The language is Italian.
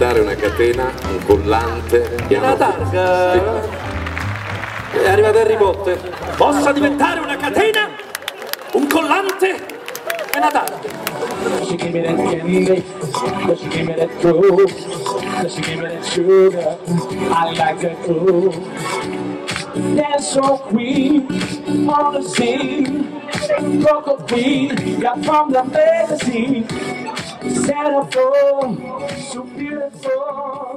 diventare una catena, un collante. Una targa. È arrivato Harry Potter. Possa diventare una catena, un collante e una targa. She gave me that candy, but she gave me that groove, but she gave me that sugar, I like that too. Dance so queen, on the scene, Coco Queen, got from the magazine, Centerfold, so beautiful.